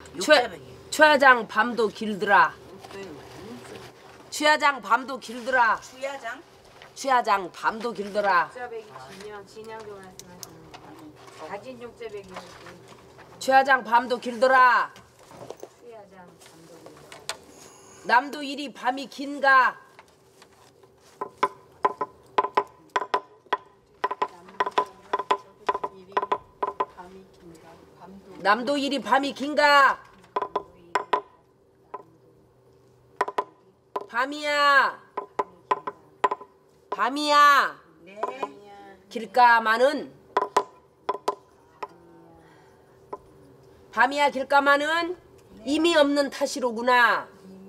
추야장 밤도 길더라. 추야장 밤도 길더라. 추야장 밤도 길더라. 진양도 말씀하시는 거. 가진 육자백이. 추야장 밤도 길더라. 추야장 밤도 길더라. 남도 일이 밤이 긴가. 남도 일이 밤이 긴가. 밤이야. 밤이야. 네. 길까마는 밤이야 길까마는 이미 없는 탓이로구나.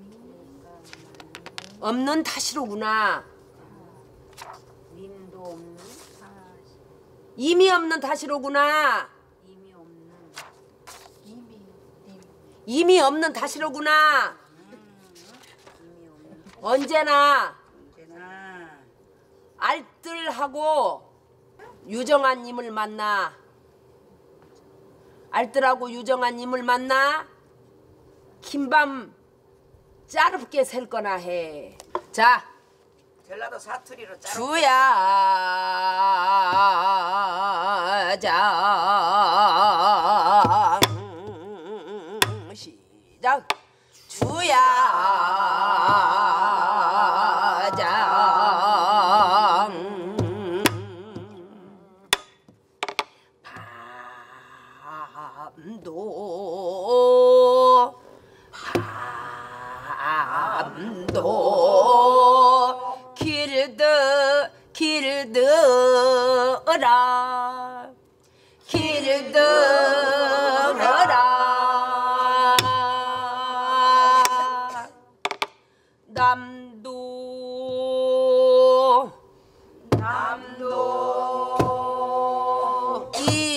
없는 탓이로구나. 님도 없는 이미 없는 탓이로구나. 이미 없는 탓이로구나. 언제나 알뜰하고 유정한 님을 만나. 알뜰하고 유정한 님을 만나 긴밤 짜릅게 셀 거나 해. 자, 전라도 사투리로 주야 장 시작. 주야 장 밤도 길더라. 남도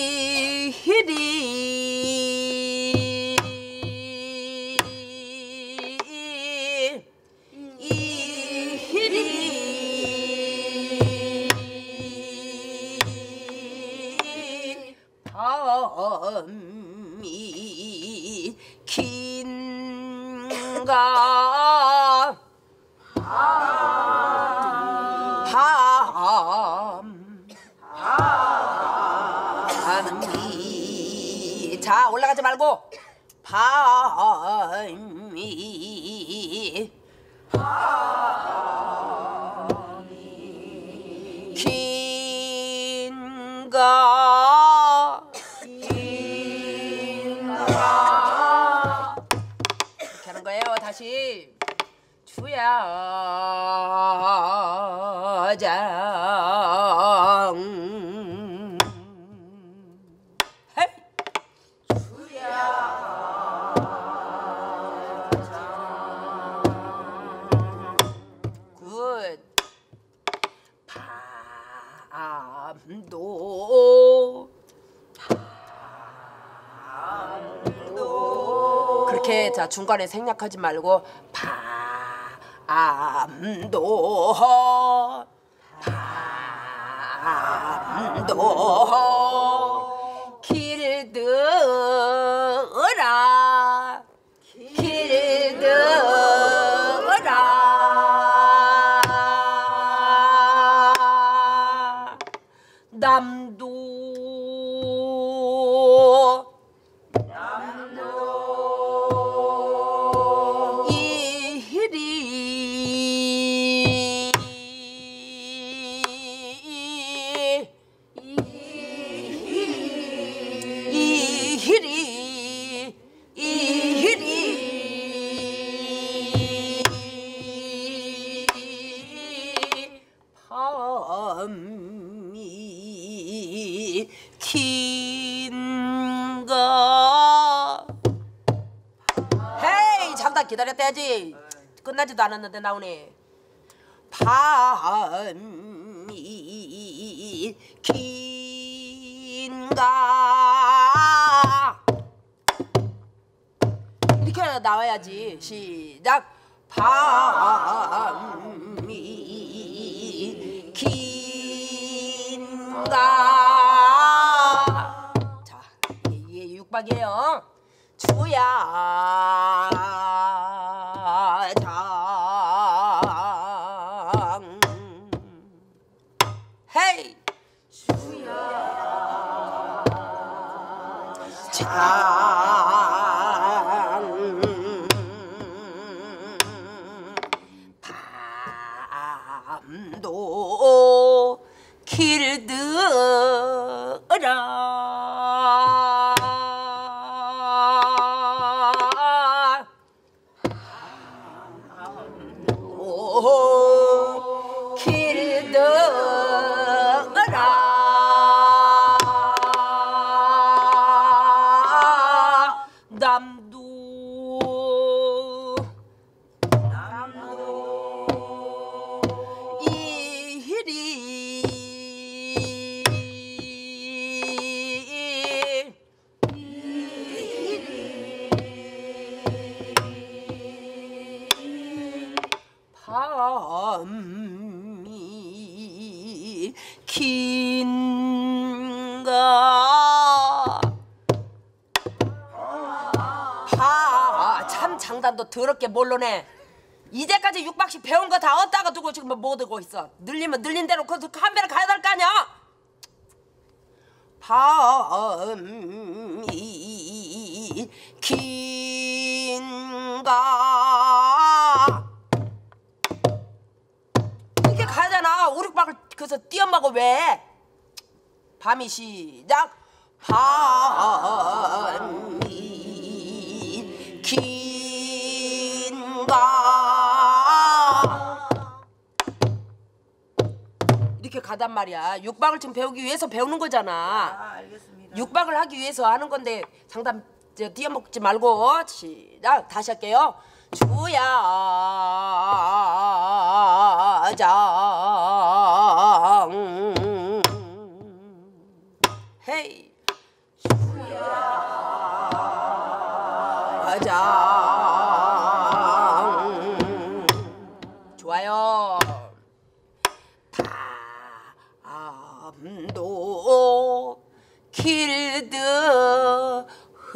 밤이 긴가. 밤이 자 올라가지 말고 밤이 긴가. 이렇게 하는 거예요. 다시 주야장 헤이. 굿. 밤도 그렇게 자 중간에 생략하지 말고 밤도 길더라. 남도 밤이 긴가. 헤이 잠깐 기다렸다야지. 끝나지도 않았는데 나오네. 밤이 긴가. 이렇게 나와야지. 시작. 밤이 긴가. 자, 이게 6박이에요. 주야 밤도 길들어라 길들어라 남도 밤이 긴가 참 장단도 더럽게 몰라네. 이제까지 6박씩 배운 거 다 얻다가 두고 지금 뭐 들고 있어. 늘리면 늘린 대로 그 한 배를 가야 될 거 아니야. 밤이 긴가 이렇게 가야잖아. 5, 6박을 그래서 띄엄하고 왜? 밤이 시작. 밤이 긴가 이렇게 가단 말이야. 6박을 지금 배우기 위해서 배우는 거잖아. 알겠습니다. 6박을 6박을 하기 위해서 하는 건데 장단 띄어먹지 말고 시작. 다시 할게요. 주야장 헤이 주야장 좋아요. 밤도 길들어라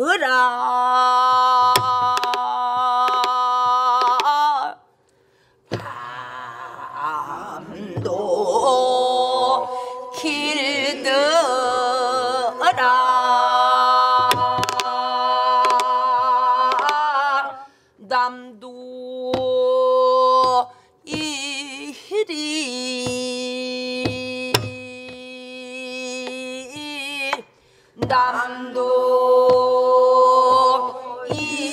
밤도 길들어라 남도 이리 남도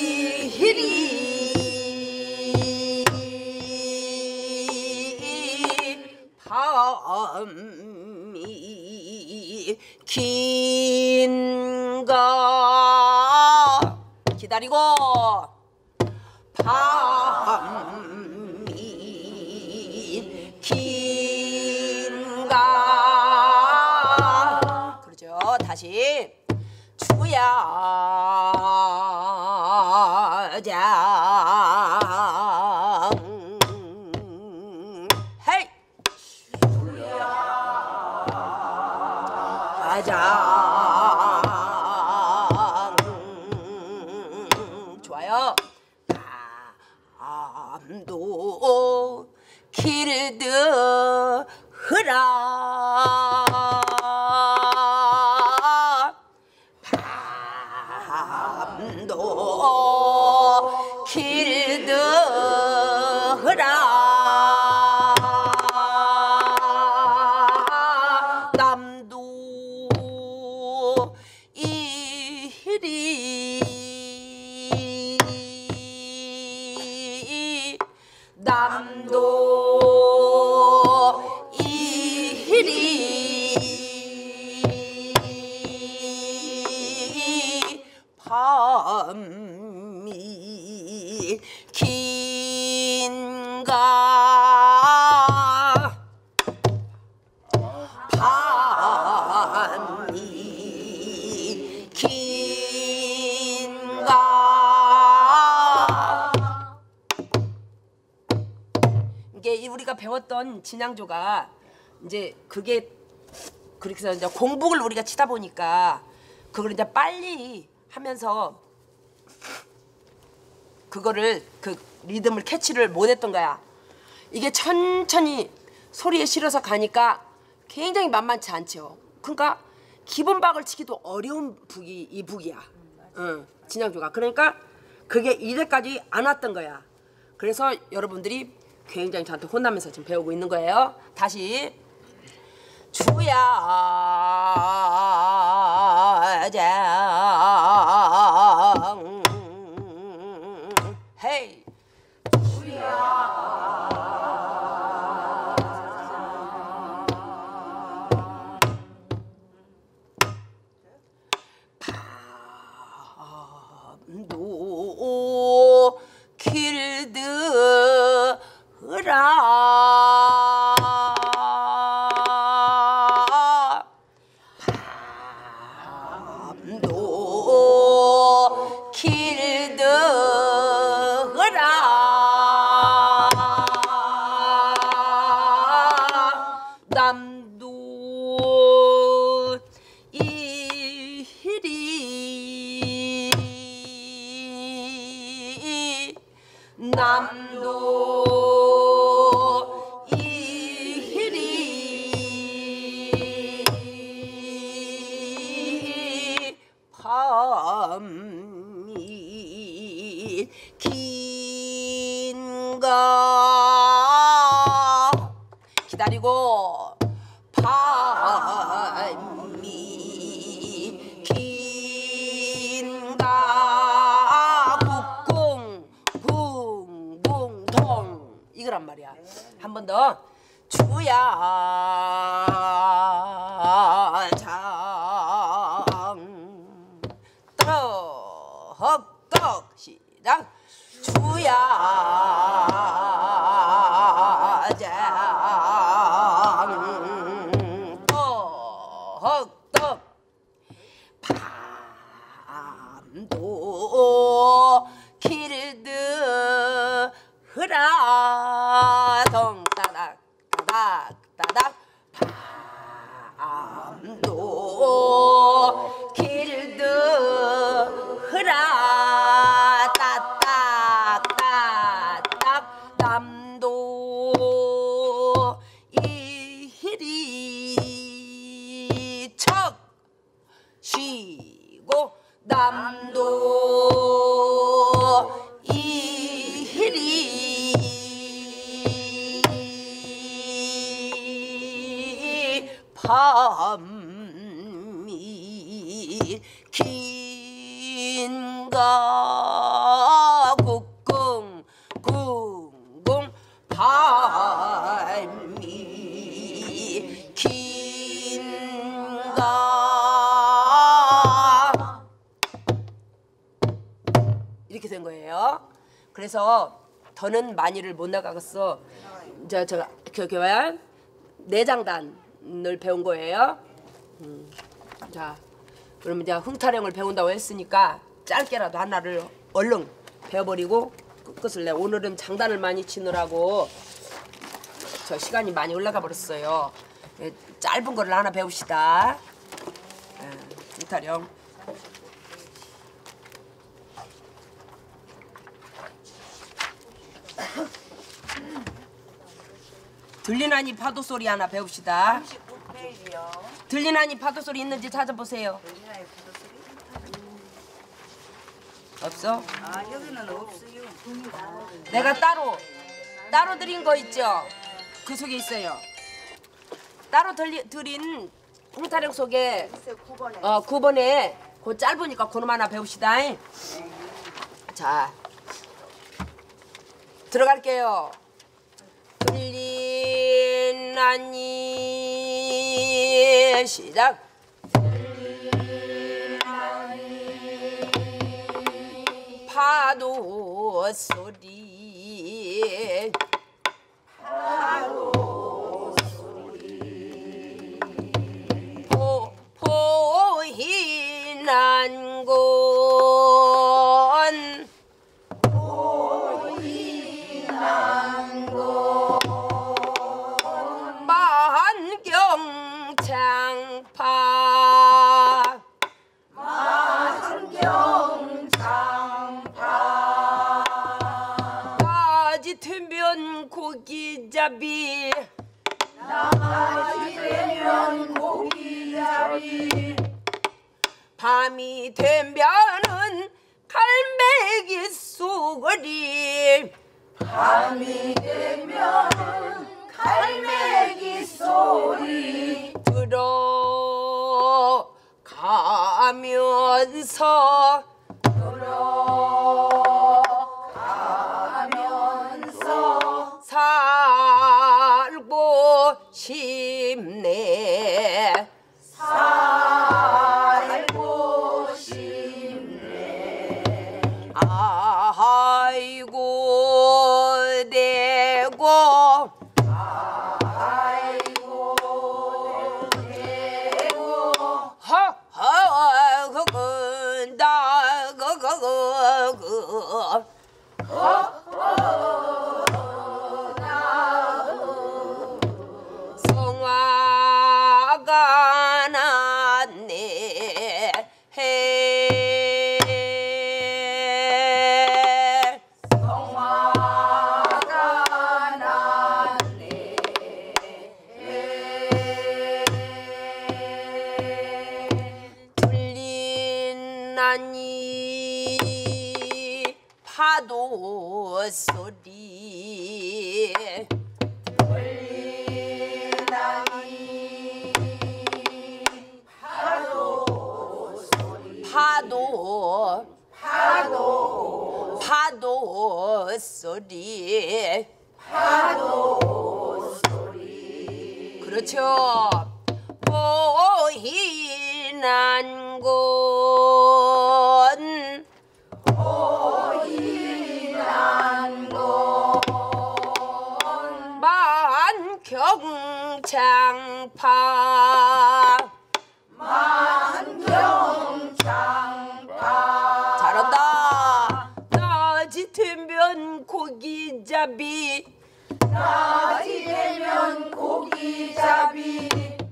이리 밤이 긴가 기다리고 밤이 긴가 그러죠. 다시 주야장 헤이 주야장 좋아요. 밤도 길들어라 밤도 길들어라 남도 이리 남도 이리 밤이 긴가 밤이 긴가 이게 우리가 배웠던 진양조가 이제 그게 그렇게 해서 이제 공복을 우리가 치다 보니까 그걸 이제 빨리 하면서 그거를 그 리듬을 캐치를 못했던 거야. 이게 천천히 소리에 실어서 가니까 굉장히 만만치 않죠. 그러니까 기본 박을 치기도 어려운 북이 이 북이야. 진양조가. 그러니까 그게 이래까지 안 왔던 거야. 그래서 여러분들이 굉장히 저한테 혼나면서 지금 배우고 있는 거예요. 다시 주야장 헤이 밤도 길드라 밤도 길드라 남도 이리 남도 이리 밤이 긴가 기다리고 밤이 긴가 북궁 붕붕동 이거란 말이야. 한 번 더 주야장 떡떡 시작 주야장 떡떡 밤도 길드라 동따닥 따닥 따닥 밤도 길드라 따딱 따딱 남도 이리 척 쉬고 남도 이리 밤이 긴가 국궁 궁궁 밤이 긴가 이렇게 된 거예요. 그래서 더는 많이를 못 나가겠어. 제가 교환 내장단을 배운 거예요. 자, 그러면 이제 흥타령을 배운다고 했으니까 짧게라도 하나를 얼른 배워버리고 끝을 내. 오늘은 장단을 많이 치느라고 저 시간이 많이 올라가 버렸어요. 짧은 거를 하나 배웁시다. 흥타령. 들리나니 파도 소리 하나 배웁시다. 39페이지요. 들리나니 파도 소리 있는지 찾아보세요. 없어? 아 여기는 없어요. 내가 따로 드린 거 있죠? 그 속에 있어요. 따로 드린 홍타령 속에 9번에 그 짧으니까 그놈 하나 배웁시다. 자, 들어갈게요. 들리나니 시작. 파도 소리 보이난 곳 만경장파 낮이 되면 고기잡이 밤이 되면은 갈매기 소리 밤이 되면은 갈매기 소리 들어가면서 살고 싶네 살고 싶네 아이고 대고 아이고 대고 허허 그근다 그그그 성화가 났네 성화가 났네 들린 나니 파도 소리 파도 소리 그렇죠 보이난 곳 만경장파 잘한다 낮이 되면 고기잡이 낮이 되면 고기잡이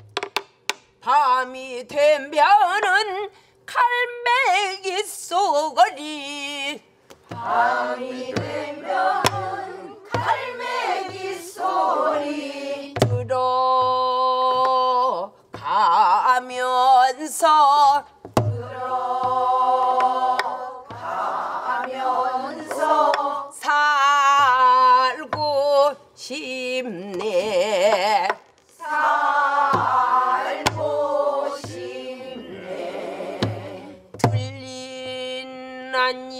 밤이 되면은 갈매기 소리 밤이 되면 갈매기 소리 들어가면서 살고 싶네 살고 싶네 들린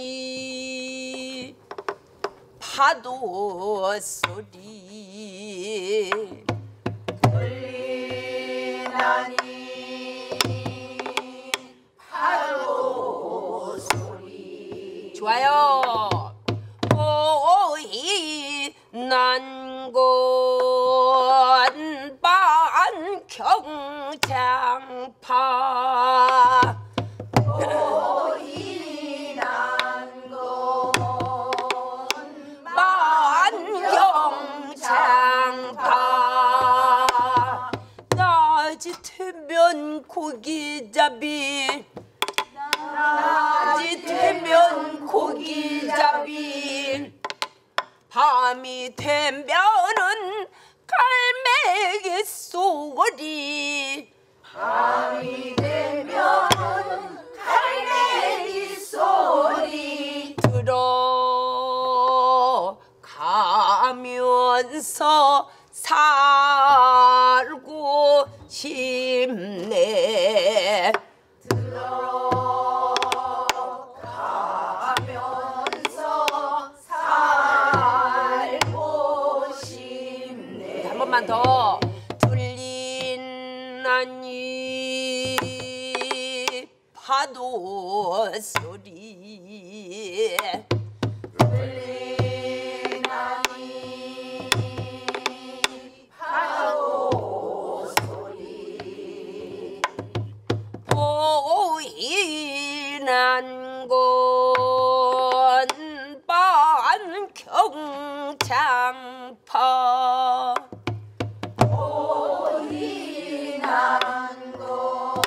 나니 파도 소리 들리나니 파도 소리 좋아요 보이난 곳 만경장파 보이난 곳 만경장파 낮이 되면 고기잡이 낮이 되면 고기잡이 밤이 되면은 갈매기 소리 밤이 되면 갈매기 소리 들어가면서 살고 싶네 들어가면서 살고 싶네 한 번만 더 들린 나니 파도 소리 들리나니 파도 소리 보이난 곳 만경장파 보이난 곳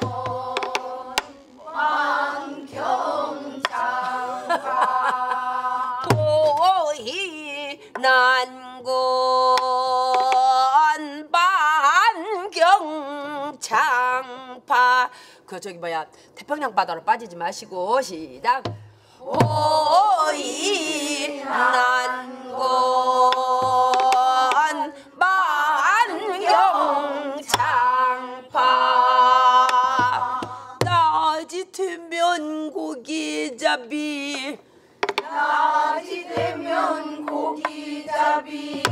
만경장파 보이난 곳 만경장파 그 저기 뭐야 태평양 바다로 빠지지 마시고 시작. 오이 난건 만경창파 낮이 되면 고기잡이 낮이 되면 고기잡이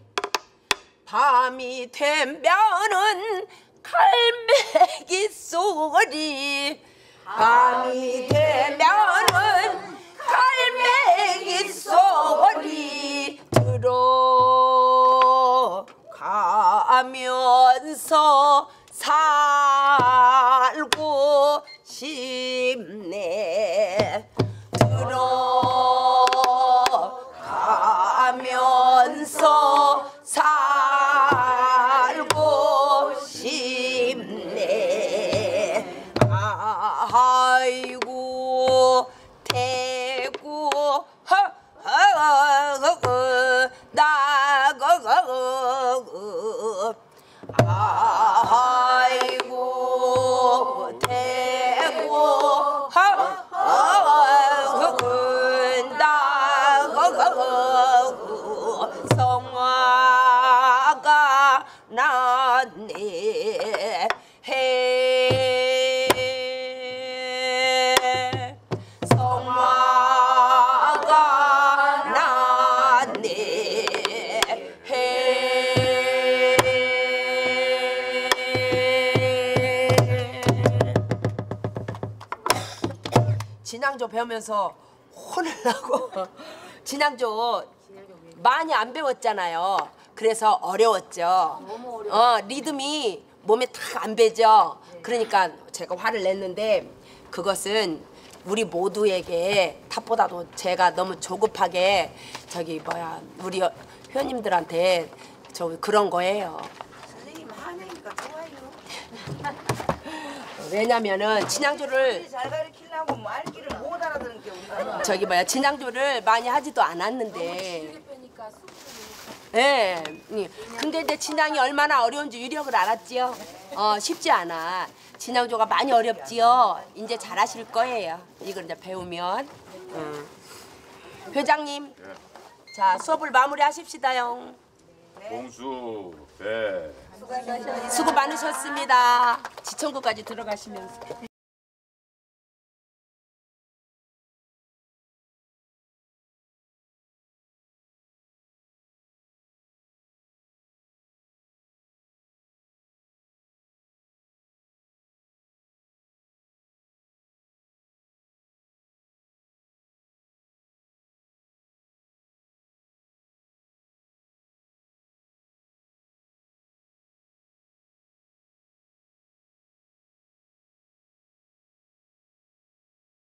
밤이 되면은 갈매기 소리 밤이 되면은 갈매기 소리 들어가면서 살고 싶네 들어가면서 살고 싶네 아이고 대구 나고 아이고 대구 나고 성화가 났네 성화가 났네 진앙조 배우면서 혼을 나고 진앙조 많이 안 배웠잖아요. 그래서 어려웠죠. 리듬이 몸에 탁 안 배죠. 그러니까 제가 화를 냈는데 그것은 우리 모두에게 탑보다도 제가 너무 조급하게 저기 뭐야 우리 회원님들한테 저 그런 거예요. 선생님 화내니까 좋아요. 왜냐면은 진앙조를 잘 가르치려고 말귀를 못 알아듣는 게 우리가 저기 뭐야 진앙조를 많이 하지도 않았는데 예. 근데 내 진앙이 얼마나 어려운지 유력을 알았지요. 쉽지 않아. 진앙조가 많이 어렵지요. 이제 잘하실 거예요. 이걸 이제 배우면. 회장님, 자 수업을 마무리하십시다요. 공수 배 수고 많으셨습니다. 지청구까지 들어가시면서.